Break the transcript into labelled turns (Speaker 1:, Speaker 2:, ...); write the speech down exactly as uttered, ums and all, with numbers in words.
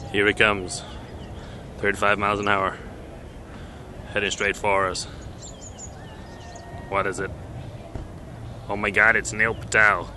Speaker 1: Here he comes. thirty-five miles an hour. Heading straight for us. What is it? Oh my god, it's Neil Patel.